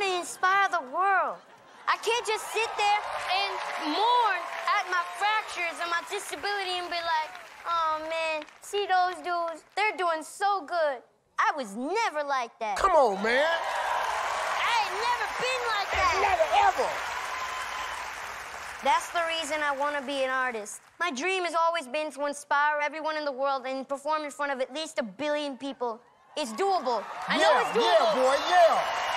want to inspire the world. I can't just sit there and mourn at my fractures and my disability and be like, oh, man, see those dudes? They're doing so good. I was never like that. Come on, man. I ain't never been like that. Never, ever. That's the reason I want to be an artist. My dream has always been to inspire everyone in the world and perform in front of at least 1 billion people. It's doable. I know it's doable. Yeah, boy, yeah.